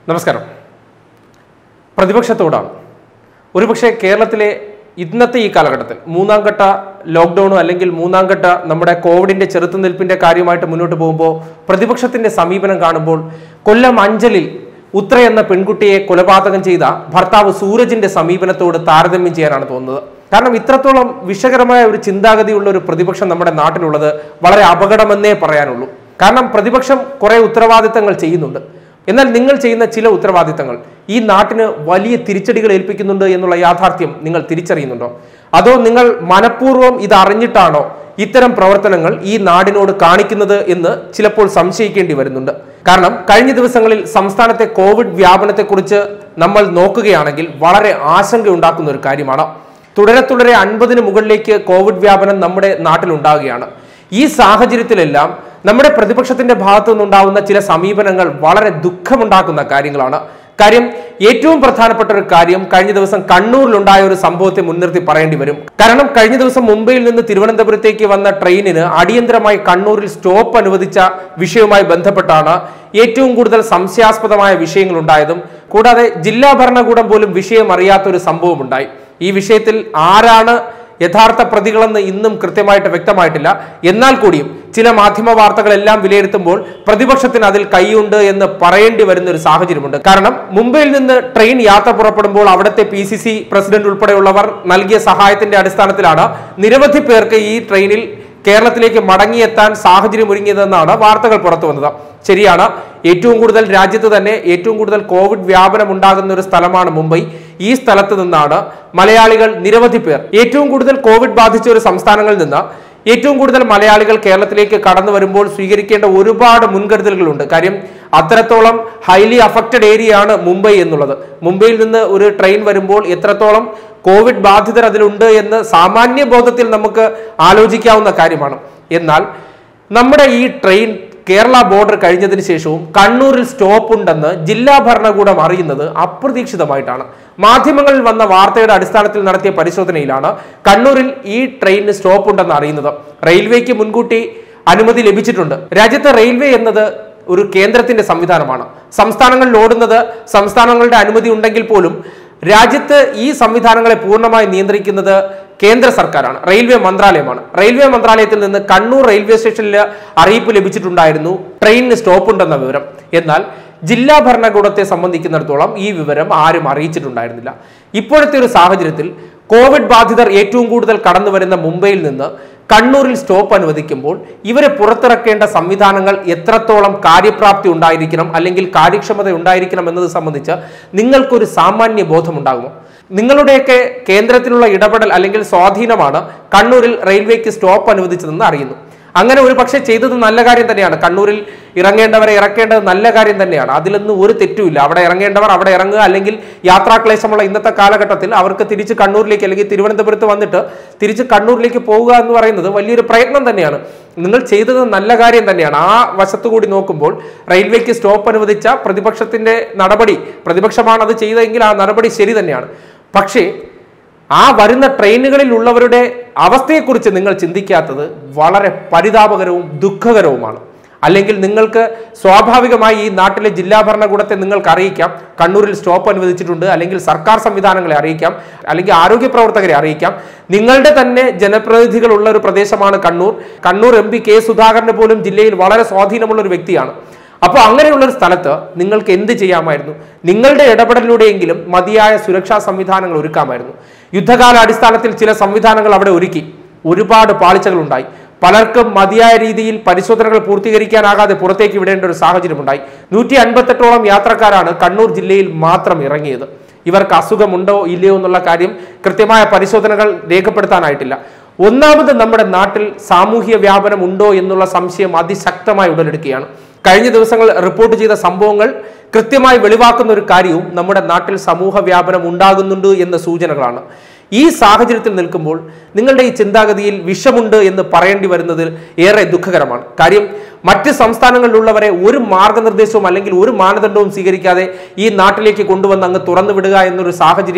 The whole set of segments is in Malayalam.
നമസ്കാരം. പ്രതിപക്ഷത്തോടാണ്. ഒരുപക്ഷെ കേരളത്തിലെ ഇന്നത്തെ ഈ കാലഘട്ടത്തിൽ മൂന്നാം ഘട്ട ലോക്ക്ഡൌണോ അല്ലെങ്കിൽ മൂന്നാം ഘട്ട നമ്മുടെ കോവിഡിന്റെ ചെറുത്തുനിൽപ്പിന്റെ കാര്യമായിട്ട് മുന്നോട്ട് പോകുമ്പോൾ പ്രതിപക്ഷത്തിന്റെ സമീപനം കാണുമ്പോൾ കൊല്ലം അഞ്ചലിൽ ഉത്ര എന്ന പെൺകുട്ടിയെ കൊലപാതകം ചെയ്ത ഭർത്താവ് സൂരജിന്റെ സമീപനത്തോട് താരതമ്യം ചെയ്യാനാണ് തോന്നുന്നത്. കാരണം ഇത്രത്തോളം വിഷകരമായ ഒരു ചിന്താഗതിയുള്ള ഒരു പ്രതിപക്ഷം നമ്മുടെ നാട്ടിലുള്ളത് വളരെ അപകടമെന്നേ പറയാനുള്ളൂ. കാരണം പ്രതിപക്ഷം കുറെ ഉത്തരവാദിത്തങ്ങൾ ചെയ്യുന്നുണ്ട്. എന്നാൽ നിങ്ങൾ ചെയ്യുന്ന ചില ഉത്തരവാദിത്തങ്ങൾ ഈ നാട്ടിന് വലിയ തിരിച്ചടികൾ ഏൽപ്പിക്കുന്നുണ്ട് എന്നുള്ള യാഥാർത്ഥ്യം നിങ്ങൾ തിരിച്ചറിയുന്നുണ്ടോ? അതോ നിങ്ങൾ മനഃപൂർവ്വം ഇത് അറിഞ്ഞിട്ടാണോ ഇത്തരം പ്രവർത്തനങ്ങൾ ഈ നാടിനോട് കാണിക്കുന്നത് എന്ന് ചിലപ്പോൾ സംശയിക്കേണ്ടി വരുന്നുണ്ട്. കാരണം കഴിഞ്ഞ ദിവസങ്ങളിൽ സംസ്ഥാനത്തെ കോവിഡ് വ്യാപനത്തെക്കുറിച്ച് നമ്മൾ നോക്കുകയാണെങ്കിൽ വളരെ ആശങ്കയുണ്ടാക്കുന്ന ഒരു കാര്യമാണ്. തുടരെ 50-ന് മുകളിലേക്ക് കോവിഡ് വ്യാപനം നമ്മുടെ നാട്ടിലുണ്ടാവുകയാണ്. ഈ സാഹചര്യത്തിലെല്ലാം നമ്മുടെ പ്രതിപക്ഷത്തിന്റെ ഭാഗത്തു നിന്നുണ്ടാവുന്ന ചില സമീപനങ്ങൾ വളരെ ദുഃഖമുണ്ടാക്കുന്ന കാര്യങ്ങളാണ്. കാര്യം ഏറ്റവും പ്രധാനപ്പെട്ട ഒരു കാര്യം കഴിഞ്ഞ ദിവസം കണ്ണൂരിലുണ്ടായ ഒരു സംഭവത്തെ മുൻനിർത്തി പറയേണ്ടി വരും. കാരണം കഴിഞ്ഞ ദിവസം മുംബൈയിൽ നിന്ന് തിരുവനന്തപുരത്തേക്ക് വന്ന ട്രെയിനിന് അടിയന്തരമായി കണ്ണൂരിൽ സ്റ്റോപ്പ് അനുവദിച്ച വിഷയവുമായി ബന്ധപ്പെട്ടാണ് ഏറ്റവും കൂടുതൽ സംശയാസ്പദമായ വിഷയങ്ങൾ ഉണ്ടായതും. കൂടാതെ ജില്ലാ ഭരണകൂടം പോലും വിഷയം അറിയാത്ത ഒരു സംഭവം ഉണ്ടായി. ഈ വിഷയത്തിൽ ആരാണ് യഥാർത്ഥ പ്രതികളെന്ന് ഇന്നും കൃത്യമായിട്ട് വ്യക്തമായിട്ടില്ല. എന്നാൽ കൂടിയും ചില മാധ്യമ വാർത്തകളെല്ലാം വിലയിരുത്തുമ്പോൾ പ്രതിപക്ഷത്തിന് അതിൽ കൈയുണ്ട് എന്ന് പറയേണ്ടി വരുന്ന ഒരു സാഹചര്യമുണ്ട്. കാരണം മുംബൈയിൽ നിന്ന് ട്രെയിൻ യാത്ര പുറപ്പെടുമ്പോൾ അവിടുത്തെ PCC പ്രസിഡന്റ് ഉൾപ്പെടെയുള്ളവർ നൽകിയ സഹായത്തിന്റെ അടിസ്ഥാനത്തിലാണ് നിരവധി പേർക്ക് ഈ ട്രെയിനിൽ കേരളത്തിലേക്ക് മടങ്ങിയെത്താൻ സാഹചര്യം ഒരുങ്ങിയതെന്നാണ് വാർത്തകൾ പുറത്തു വന്നത്. ശരിയാണ്, ഏറ്റവും കൂടുതൽ രാജ്യത്ത് തന്നെ ഏറ്റവും കൂടുതൽ കോവിഡ് വ്യാപനം ഉണ്ടാകുന്ന ഒരു സ്ഥലമാണ് മുംബൈ. ഈ സ്ഥലത്ത് നിന്നാണ് മലയാളികൾ നിരവധി പേർ ഏറ്റവും കൂടുതൽ കോവിഡ് ബാധിച്ച ഒരു സംസ്ഥാനങ്ങളിൽ നിന്ന് ഏറ്റവും കൂടുതൽ മലയാളികൾ കേരളത്തിലേക്ക് കടന്നു വരുമ്പോൾ സ്വീകരിക്കേണ്ട ഒരുപാട് മുൻകരുതലുകളുണ്ട്. കാര്യം അത്രത്തോളം ഹൈലി അഫക്റ്റഡ് ഏരിയയാണ് മുംബൈ എന്നുള്ളത്. മുംബൈയിൽ നിന്ന് ഒരു ട്രെയിൻ വരുമ്പോൾ എത്രത്തോളം കോവിഡ് ബാധിതർ അതിലുണ്ട് എന്ന് സാമാന്യ ബോധത്തിൽ നമുക്ക് ആലോചിക്കാവുന്ന കാര്യമാണ്. എന്നാൽ നമ്മുടെ ഈ ട്രെയിൻ കേരള ബോർഡർ കഴിഞ്ഞതിന് ശേഷവും കണ്ണൂരിൽ സ്റ്റോപ്പ് ഉണ്ടെന്ന് ജില്ലാ ഭരണകൂടം അറിയുന്നത് അപ്രതീക്ഷിതമായിട്ടാണ്. മാധ്യമങ്ങളിൽ വന്ന വാർത്തയുടെ അടിസ്ഥാനത്തിൽ നടത്തിയ പരിശോധനയിലാണ് കണ്ണൂരിൽ ഈ ട്രെയിനിന് സ്റ്റോപ്പ് ഉണ്ടെന്ന് അറിയുന്നത്. റെയിൽവേക്ക് മുൻകൂട്ടി അനുമതി ലഭിച്ചിട്ടുണ്ട്. രാജ്യത്തെ റെയിൽവേ എന്നത് ഒരു കേന്ദ്രത്തിന്റെ സംവിധാനമാണ്. സംസ്ഥാനങ്ങളിൽ ഓടുന്നത് സംസ്ഥാനങ്ങളുടെ അനുമതി ഉണ്ടെങ്കിൽ പോലും രാജ്യത്ത് ഈ സംവിധാനങ്ങളെ പൂർണ്ണമായി നിയന്ത്രിക്കുന്നത് കേന്ദ്ര സർക്കാരാണ്, റെയിൽവേ മന്ത്രാലയമാണ്. റെയിൽവേ മന്ത്രാലയത്തിൽ നിന്ന് കണ്ണൂർ റെയിൽവേ സ്റ്റേഷനിൽ അറിയിപ്പ് ലഭിച്ചിട്ടുണ്ടായിരുന്നു ട്രെയിനിന് സ്റ്റോപ്പ് ഉണ്ടെന്ന വിവരം. എന്നാൽ ജില്ലാ ഭരണകൂടത്തെ സംബന്ധിക്കുന്നിടത്തോളം ഈ വിവരം ആരും അറിയിച്ചിട്ടുണ്ടായിരുന്നില്ല. ഇപ്പോഴത്തെ ഒരു സാഹചര്യത്തിൽ കോവിഡ് ബാധിതർ ഏറ്റവും കൂടുതൽ കടന്നു വരുന്ന മുംബൈയിൽ നിന്ന് കണ്ണൂരിൽ സ്റ്റോപ്പ് അനുവദിക്കുമ്പോൾ ഇവരെ പുറത്തിറക്കേണ്ട സംവിധാനങ്ങൾ എത്രത്തോളം കാര്യപ്രാപ്തി ഉണ്ടായിരിക്കണം അല്ലെങ്കിൽ കാര്യക്ഷമത ഉണ്ടായിരിക്കണം എന്നത് സംബന്ധിച്ച് നിങ്ങൾക്കൊരു സാമാന്യ ബോധമുണ്ടാകുമോ? നിങ്ങളുടെയൊക്കെ കേന്ദ്രത്തിലുള്ള ഇടപെടൽ അല്ലെങ്കിൽ സ്വാധീനമാണ് കണ്ണൂരിൽ റെയിൽവേക്ക് സ്റ്റോപ്പ് അനുവദിച്ചതെന്ന് അറിയുന്നു. അങ്ങനെ ഒരു പക്ഷേ ചെയ്തത് നല്ല കാര്യം തന്നെയാണ്. കണ്ണൂരിൽ ഇറങ്ങേണ്ടവരെ ഇറക്കേണ്ടത് നല്ല കാര്യം തന്നെയാണ്. അതിലൊന്നും ഒരു തെറ്റുമില്ല. അവിടെ ഇറങ്ങേണ്ടവർ അവിടെ ഇറങ്ങുക. അല്ലെങ്കിൽ യാത്രാക്ലേശമുള്ള ഇന്നത്തെ കാലഘട്ടത്തിൽ അവർക്ക് തിരിച്ച് കണ്ണൂരിലേക്ക് അല്ലെങ്കിൽ തിരുവനന്തപുരത്ത് വന്നിട്ട് തിരിച്ച് കണ്ണൂരിലേക്ക് പോവുക എന്ന് പറയുന്നത് വലിയൊരു പ്രയത്നം തന്നെയാണ്. നിങ്ങൾ ചെയ്തത് നല്ല കാര്യം തന്നെയാണ്. ആ വശത്തുകൂടി നോക്കുമ്പോൾ റെയിൽവേക്ക് സ്റ്റോപ്പ് അനുവദിച്ച പ്രതിപക്ഷത്തിന്റെ നടപടി, പ്രതിപക്ഷമാണ് അത് ചെയ്തതെങ്കിൽ ആ നടപടി ശരി തന്നെയാണ്. പക്ഷേ ആ വരുന്ന ട്രെയിനുകളിൽ ഉള്ളവരുടെ അവസ്ഥയെക്കുറിച്ച് നിങ്ങൾ ചിന്തിക്കാത്തത് വളരെ പരിതാപകരവും ദുഃഖകരവുമാണ്. അല്ലെങ്കിൽ നിങ്ങൾക്ക് സ്വാഭാവികമായി ഈ നാട്ടിലെ ജില്ലാ ഭരണകൂടത്തെ നിങ്ങൾക്ക് അറിയിക്കാം, കണ്ണൂരിൽ സ്റ്റോപ്പ് അനുവദിച്ചിട്ടുണ്ട്, അല്ലെങ്കിൽ സർക്കാർ സംവിധാനങ്ങളെ അറിയിക്കാം, അല്ലെങ്കിൽ ആരോഗ്യ പ്രവർത്തകരെ അറിയിക്കാം. നിങ്ങളുടെ തന്നെ ജനപ്രതിനിധികളുള്ള ഒരു പ്രദേശമാണ് കണ്ണൂർ. കണ്ണൂർ MP K സുധാകരന് പോലും ജില്ലയിൽ വളരെ സ്വാധീനമുള്ള ഒരു വ്യക്തിയാണ്. അപ്പോൾ അങ്ങനെയുള്ളൊരു സ്ഥലത്ത് നിങ്ങൾക്ക് എന്ത് ചെയ്യാമായിരുന്നു? നിങ്ങളുടെ ഇടപെടലിലൂടെയെങ്കിലും മതിയായ സുരക്ഷാ സംവിധാനങ്ങൾ ഒരുക്കാമായിരുന്നു. യുദ്ധകാല അടിസ്ഥാനത്തിൽ ചില സംവിധാനങ്ങൾ അവിടെ ഒരുക്കി. ഒരുപാട് പാളിച്ചകൾ ഉണ്ടായി. പലർക്കും മതിയായ രീതിയിൽ പരിശോധനകൾ പൂർത്തീകരിക്കാനാകാതെ പുറത്തേക്ക് വിടേണ്ട ഒരു സാഹചര്യമുണ്ടായി. 158ഓളം യാത്രക്കാരാണ് കണ്ണൂർ ജില്ലയിൽ മാത്രം ഇറങ്ങിയത്. ഇവർക്ക് അസുഖമുണ്ടോ ഇല്ലയോ എന്നുള്ള കാര്യം കൃത്യമായ പരിശോധനകൾ രേഖപ്പെടുത്താനായിട്ടില്ല. ഒന്നാമത് നമ്മുടെ നാട്ടിൽ സാമൂഹ്യ വ്യാപനം ഉണ്ടോ എന്നുള്ള സംശയം അതിശക്തമായി ഉടലെടുക്കുകയാണ്. കഴിഞ്ഞ ദിവസങ്ങൾ റിപ്പോർട്ട് ചെയ്ത സംഭവങ്ങൾ കൃത്യമായി വെളിവാക്കുന്ന ഒരു കാര്യവും നമ്മുടെ നാട്ടിൽ സമൂഹ വ്യാപനം ഉണ്ടാകുന്നുണ്ട് എന്ന സൂചനകളാണ്. ഈ സാഹചര്യത്തിൽ നിൽക്കുമ്പോൾ നിങ്ങളുടെ ഈ ചിന്താഗതിയിൽ വിഷമുണ്ട് എന്ന് പറയേണ്ടി വരുന്നത് ഏറെ ദുഃഖകരമാണ്. കാര്യം മറ്റ് സംസ്ഥാനങ്ങളിലുള്ളവരെ ഒരു മാർഗനിർദ്ദേശവും അല്ലെങ്കിൽ ഒരു മാനദണ്ഡവും സ്വീകരിക്കാതെ ഈ നാട്ടിലേക്ക് കൊണ്ടുവന്ന് അങ്ങ് തുറന്നു വിടുക എന്നൊരു സാഹചര്യം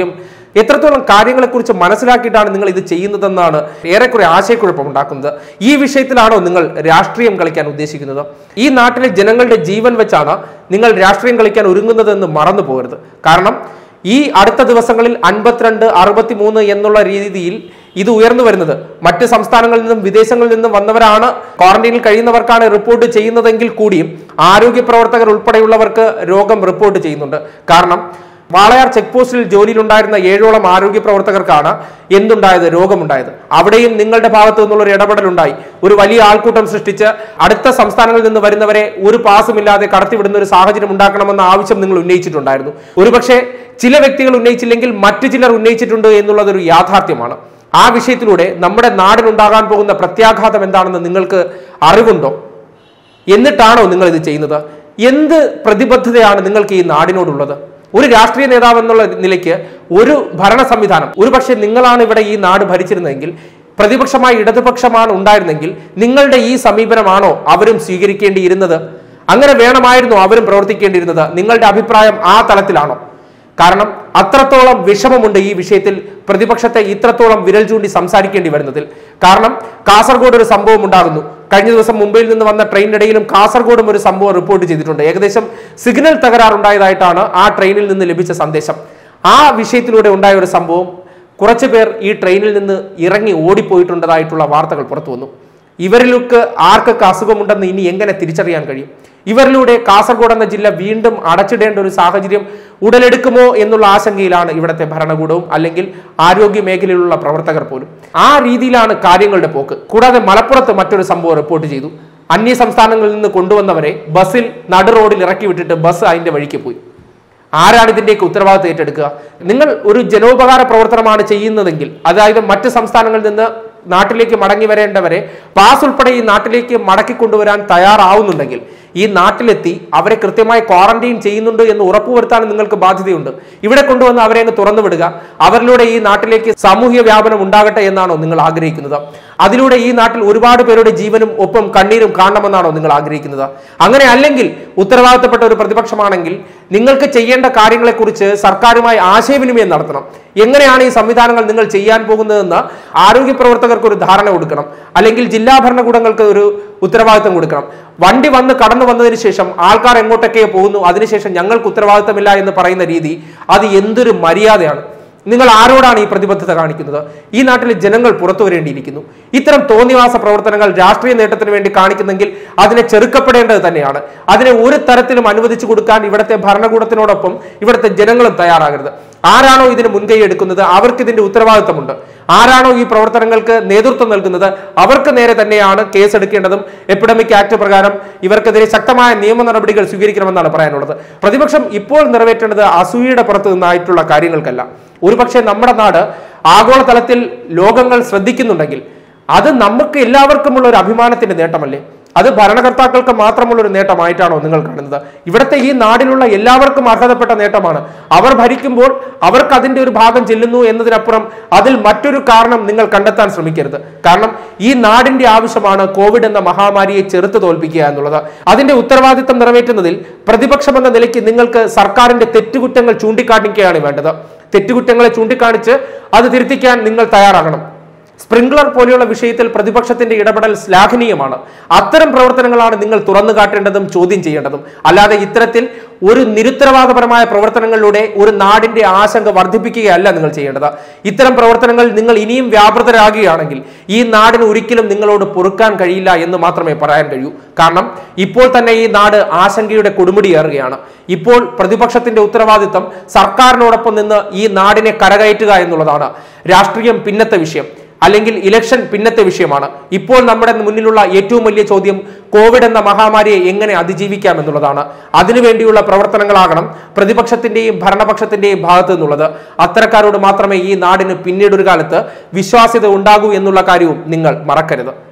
എത്രത്തോളം കാര്യങ്ങളെക്കുറിച്ച് മനസ്സിലാക്കിയിട്ടാണ് നിങ്ങൾ ഇത് ചെയ്യുന്നതെന്നാണ് ഏറെക്കുറെ ആശയക്കുഴപ്പം ഉണ്ടാക്കുന്നത്. ഈ വിഷയത്തിലാണോ നിങ്ങൾ രാഷ്ട്രീയം കളിക്കാൻ ഉദ്ദേശിക്കുന്നത്? ഈ നാട്ടിലെ ജനങ്ങളുടെ ജീവൻ വെച്ചാണ് നിങ്ങൾ രാഷ്ട്രീയം കളിക്കാൻ ഒരുങ്ങുന്നതെന്ന് മറന്നു പോകരുത്. കാരണം ഈ അടുത്ത ദിവസങ്ങളിൽ 52, 63 എന്നുള്ള രീതിയിൽ ഇത് ഉയർന്നു വരുന്നത് മറ്റ് സംസ്ഥാനങ്ങളിൽ നിന്നും വിദേശങ്ങളിൽ നിന്നും വന്നവരാണ്, ക്വാറന്റൈനിൽ കഴിയുന്നവർക്കാണ് റിപ്പോർട്ട് ചെയ്യുന്നതെങ്കിൽ കൂടിയും ആരോഗ്യ പ്രവർത്തകർ ഉൾപ്പെടെയുള്ളവർക്ക് രോഗം റിപ്പോർട്ട് ചെയ്യുന്നുണ്ട്. കാരണം വാളയാർ ചെക്ക് പോസ്റ്റിൽ ജോലിയിലുണ്ടായിരുന്ന 7ഓളം ആരോഗ്യ പ്രവർത്തകർക്കാണ് എന്തുണ്ടായത്? രോഗമുണ്ടായത്. അവിടെയും നിങ്ങളുടെ ഭാഗത്തു നിന്നുള്ള ഒരു ഇടപെടലുണ്ടായി. ഒരു വലിയ ആൾക്കൂട്ടം സൃഷ്ടിച്ച് അടുത്ത സംസ്ഥാനങ്ങളിൽ നിന്ന് വരുന്നവരെ ഒരു പാസുമില്ലാതെ കടത്തിവിടുന്ന ഒരു സാഹചര്യം ഉണ്ടാക്കണമെന്ന ആവശ്യം നിങ്ങൾ ഉന്നയിച്ചിട്ടുണ്ടായിരുന്നു. ഒരുപക്ഷെ ചില വ്യക്തികൾ ഉന്നയിച്ചില്ലെങ്കിൽ മറ്റു ചിലർ ഉന്നയിച്ചിട്ടുണ്ട് എന്നുള്ളതൊരു യാഥാർത്ഥ്യമാണ്. ആ വിഷയത്തിലൂടെ നമ്മുടെ നാടിനുണ്ടാകാൻ പോകുന്ന പ്രത്യാഘാതം എന്താണെന്ന് നിങ്ങൾക്ക് അറിവുണ്ടോ? എന്നിട്ടാണോ നിങ്ങൾ ഇത് ചെയ്യുന്നത്? എന്ത് പ്രതിബദ്ധതയാണ് നിങ്ങൾക്ക് ഈ നാടിനോടുള്ളത്? ഒരു രാഷ്ട്രീയ നേതാവ് എന്നുള്ള നിലയ്ക്ക് ഒരു ഭരണ സംവിധാനം, ഒരുപക്ഷെ നിങ്ങളാണ് ഇവിടെ ഈ നാട് ഭരിച്ചിരുന്നതെങ്കിൽ, പ്രതിപക്ഷമായി ഇടതുപക്ഷമാണ് ഉണ്ടായിരുന്നെങ്കിൽ നിങ്ങളുടെ ഈ സമീപനമാണോ അവരും സ്വീകരിക്കേണ്ടിയിരുന്നത്? അങ്ങനെ വേണമായിരുന്നു അവരും പ്രവർത്തിക്കേണ്ടിയിരുന്നത്? നിങ്ങളുടെ അഭിപ്രായം ആ തലത്തിലാണോ? കാരണം അത്രത്തോളം വിഷമമുണ്ട് ഈ വിഷയത്തിൽ പ്രതിപക്ഷത്തെ ഇത്രത്തോളം വിരൽ ചൂണ്ടി സംസാരിക്കേണ്ടി വരുന്നതിൽ. കാരണം കാസർഗോഡ് ഒരു സംഭവം ഉണ്ടാകുന്നു. കഴിഞ്ഞ ദിവസം മുംബൈയിൽ നിന്ന് വന്ന ട്രെയിനിനിടയിലും കാസർഗോഡും ഒരു സംഭവം റിപ്പോർട്ട് ചെയ്തിട്ടുണ്ട്. ഏകദേശം സിഗ്നൽ തകരാറുണ്ടായതായിട്ടാണ് ആ ട്രെയിനിൽ നിന്ന് ലഭിച്ച സന്ദേശം. ആ വിഷയത്തിലൂടെ ഉണ്ടായ ഒരു സംഭവം, കുറച്ചു പേർ ഈ ട്രെയിനിൽ നിന്ന് ഇറങ്ങി ഓടിപ്പോയിട്ടുണ്ടതായിട്ടുള്ള വാർത്തകൾ പുറത്തു വന്നു. ഇവരിലൊക്കെ ആർക്കൊക്കെ അസുഖമുണ്ടെന്ന് ഇനി എങ്ങനെ തിരിച്ചറിയാൻ കഴിയും? ഇവരിലൂടെ കാസർഗോഡ് എന്ന ജില്ല വീണ്ടും അടച്ചിടേണ്ട ഒരു സാഹചര്യം ഉടലെടുക്കുമോ എന്നുള്ള ആശങ്കയിലാണ് ഇവിടുത്തെ ഭരണകൂടവും അല്ലെങ്കിൽ ആരോഗ്യ മേഖലയിലുള്ള പ്രവർത്തകർ പോലും. ആ രീതിയിലാണ് കാര്യങ്ങളുടെ പോക്ക്. കൂടാതെ മലപ്പുറത്ത് മറ്റൊരു സംഭവം റിപ്പോർട്ട് ചെയ്തു. അന്യ സംസ്ഥാനങ്ങളിൽ നിന്ന് കൊണ്ടുവന്നവരെ ബസ്സിൽ നടു റോഡിൽ ഇറക്കി വിട്ടിട്ട് ബസ് അതിന്റെ വഴിക്ക് പോയി. ആരാണ് ഇതിന്റെയൊക്കെ ഉത്തരവാദിത്വം ഏറ്റെടുക്കുക? നിങ്ങൾ ഒരു ജനോപകാര പ്രവർത്തനമാണ് ചെയ്യുന്നതെങ്കിൽ, അതായത് മറ്റ് സംസ്ഥാനങ്ങളിൽ നിന്ന് നാട്ടിലേക്ക് മടങ്ങി വരേണ്ടവരെ പാസ് ഉൾപ്പെടെ ഈ നാട്ടിലേക്ക് മടക്കി കൊണ്ടുവരാൻ തയ്യാറാവുന്നുണ്ടെങ്കിൽ ഈ നാട്ടിലെത്തി അവരെ കൃത്യമായി ക്വാറന്റൈൻ ചെയ്യുന്നുണ്ട് എന്ന് ഉറപ്പുവരുത്താൻ നിങ്ങൾക്ക് ബാധ്യതയുണ്ട്. ഇവിടെ കൊണ്ടുവന്ന് അവരെ അങ്ങ് തുറന്നു വിടുക, അവരിലൂടെ ഈ നാട്ടിലേക്ക് സാമൂഹ്യ വ്യാപനം ഉണ്ടാകട്ടെ എന്നാണോ നിങ്ങൾ ആഗ്രഹിക്കുന്നത്? അതിലൂടെ ഈ നാട്ടിൽ ഒരുപാട് പേരുടെ ജീവനും ഒപ്പം കണ്ണീരും കാണണമെന്നാണോ നിങ്ങൾ ആഗ്രഹിക്കുന്നത്? അങ്ങനെ അല്ലെങ്കിൽ ഉത്തരവാദിത്തപ്പെട്ട ഒരു പ്രതിപക്ഷമാണെങ്കിൽ നിങ്ങൾക്ക് ചെയ്യേണ്ട കാര്യങ്ങളെക്കുറിച്ച് സർക്കാരുമായി ആശയവിനിമയം നടത്തണം. എങ്ങനെയാണ് ഈ സംവിധാനങ്ങൾ നിങ്ങൾ ചെയ്യാൻ പോകുന്നതെന്ന് ആരോഗ്യ പ്രവർത്തകർക്ക് ഒരു ധാരണ കൊടുക്കണം, അല്ലെങ്കിൽ ജില്ലാ ഭരണകൂടങ്ങൾക്ക് ഒരു ഉത്തരവാദിത്തം കൊടുക്കണം. വണ്ടി വന്ന് കടന്നു വന്നതിന് ശേഷം ആൾക്കാർ എങ്ങോട്ടൊക്കെ പോകുന്നു, അതിനുശേഷം ഞങ്ങൾക്ക് ഉത്തരവാദിത്തമില്ല എന്ന് പറയുന്ന രീതി, അത് എന്തൊരു മര്യാദയാണ്? നിങ്ങൾ ആരോടാണ് ഈ പ്രതിബദ്ധത കാണിക്കുന്നത്? ഈ നാട്ടിലെ ജനങ്ങൾ പുറത്തു വരേണ്ടിയിരിക്കുന്നു. ഇത്തരം തോന്നിവാസ പ്രവർത്തനങ്ങൾ രാഷ്ട്രീയ നേട്ടത്തിന് വേണ്ടി കാണിക്കുന്നെങ്കിൽ അതിനെ ചെറുക്കപ്പെടേണ്ടത് തന്നെയാണ്. അതിനെ ഒരു തരത്തിലും അനുവദിച്ചു കൊടുക്കാൻ ഇവിടുത്തെ ഭരണകൂടത്തിനോടൊപ്പം ഇവിടുത്തെ ജനങ്ങളും തയ്യാറാകരുത്. ആരാണോ ഇതിന് മുൻകൈ എടുക്കുന്നത് അവർക്ക് ഇതിന്റെ ഉത്തരവാദിത്തമുണ്ട്. ആരാണോ ഈ പ്രവർത്തനങ്ങൾക്ക് നേതൃത്വം നൽകുന്നത് അവർക്ക് നേരെ തന്നെയാണ് കേസെടുക്കേണ്ടതും. എപ്പിഡമിക് ആക്ട് പ്രകാരം ഇവർക്കെതിരെ ശക്തമായ നിയമ നടപടികൾ സ്വീകരിക്കണമെന്നാണ് പറയാനുള്ളത്. പ്രതിപക്ഷം ഇപ്പോൾ നിറവേറ്റേണ്ടത് അസൂയയുടെ പുറത്തു നിന്നായിട്ടുള്ള കാര്യങ്ങൾക്കല്ല. ഒരുപക്ഷെ നമ്മുടെ നാട് ആഗോളതലത്തിൽ ലോകങ്ങൾ ശ്രദ്ധിക്കുന്നുണ്ടെങ്കിൽ അത് നമുക്ക് എല്ലാവർക്കുമുള്ള ഒരു അഭിമാനത്തിന്റെ നേട്ടമല്ലേ? അത് ഭരണകർത്താക്കൾക്ക് മാത്രമുള്ള ഒരു നേട്ടമായിട്ടാണോ നിങ്ങൾ കാണുന്നത്? ഇവിടുത്തെ ഈ നാടിലുള്ള എല്ലാവർക്കും അർഹതപ്പെട്ട നേട്ടമാണ്. അവർ ഭരിക്കുമ്പോൾ അവർക്ക് അതിന്റെ ഒരു ഭാഗം ചെല്ലുന്നു എന്നതിനപ്പുറം അതിൽ മറ്റൊരു കാരണം നിങ്ങൾ കണ്ടെത്താൻ ശ്രമിക്കരുത്. കാരണം ഈ നാടിന്റെ ആവശ്യമാണ് കോവിഡ് എന്ന മഹാമാരിയെ ചെറുത്ത് തോൽപ്പിക്കുക എന്നുള്ളത്. അതിന്റെ ഉത്തരവാദിത്തം നിറവേറ്റുന്നതിൽ പ്രതിപക്ഷം എന്ന നിലയ്ക്ക് നിങ്ങൾക്ക് സർക്കാരിന്റെ തെറ്റുകുറ്റങ്ങൾ ചൂണ്ടിക്കാണിക്കുകയാണ് വേണ്ടത്. തെറ്റുകുറ്റങ്ങളെ ചൂണ്ടിക്കാണിച്ച് അത് തിരുത്തിക്കാൻ നിങ്ങൾ തയ്യാറാകണം. സ്പ്രിംഗ്ലർ പോലെയുള്ള വിഷയത്തിൽ പ്രതിപക്ഷത്തിന്റെ ഇടപെടൽ ശ്ലാഘനീയമാണ്. അത്തരം പ്രവർത്തനങ്ങളാണ് നിങ്ങൾ തുറന്നു കാട്ടേണ്ടതും ചോദ്യം ചെയ്യേണ്ടതും. അല്ലാതെ ഇത്തരത്തിൽ ഒരു നിരുത്തരവാദപരമായ പ്രവർത്തനങ്ങളിലൂടെ ഒരു നാടിന്റെ ആശങ്ക വർദ്ധിപ്പിക്കുകയല്ല നിങ്ങൾ ചെയ്യേണ്ടത്. ഇത്തരം പ്രവർത്തനങ്ങൾ നിങ്ങൾ ഇനിയും വ്യാപൃതരാകുകയാണെങ്കിൽ ഈ നാടിന് ഒരിക്കലും നിങ്ങളോട് പൊറുക്കാൻ കഴിയില്ല എന്ന് മാത്രമേ പറയാൻ കഴിയൂ. കാരണം ഇപ്പോൾ തന്നെ ഈ നാട് ആശങ്കയുടെ കൊടുമുടിയേറുകയാണ്. ഇപ്പോൾ പ്രതിപക്ഷത്തിന്റെ ഉത്തരവാദിത്തം സർക്കാരിനോടൊപ്പം നിന്ന് ഈ നാടിനെ കരകയറ്റുക എന്നുള്ളതാണ്. രാഷ്ട്രീയം പിന്നത്തെ വിഷയം, അല്ലെങ്കിൽ ഇലക്ഷൻ പിന്നത്തെ വിഷയമാണ്. ഇപ്പോൾ നമ്മുടെ മുന്നിലുള്ള ഏറ്റവും വലിയ ചോദ്യം കോവിഡ് എന്ന മഹാമാരിയെ എങ്ങനെ അതിജീവിക്കാം എന്നുള്ളതാണ്. അതിനുവേണ്ടിയുള്ള പ്രവർത്തനങ്ങളാകണം പ്രതിപക്ഷത്തിന്റെയും ഭരണപക്ഷത്തിന്റെയും ഭാഗത്തു നിന്നുള്ളത്. അത്തരക്കാരോട് മാത്രമേ ഈ നാടിന് പിന്നീടൊരു കാലത്ത് വിശ്വാസ്യത ഉണ്ടാകൂ എന്നുള്ള കാര്യവും നിങ്ങൾ മറക്കരുത്.